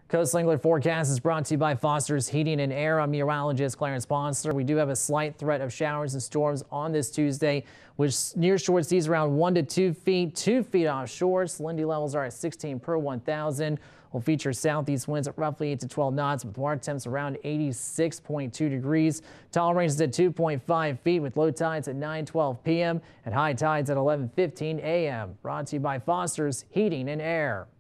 Coastal Angler forecast is brought to you by Foster's Heating and Air. I'm meteorologist Clarence Ponsler. We do have a slight threat of showers and storms on this Tuesday, with near shore seas around 1 to 2 feet, 2 feet offshore. Salinity levels are at 16 per 1,000. We'll feature southeast winds at roughly 8 to 12 knots with water temps around 86.2 degrees. Tolerance at 2.5 feet with low tides at 9:12 p.m. and high tides at 11:15 a.m. Brought to you by Foster's Heating and Air.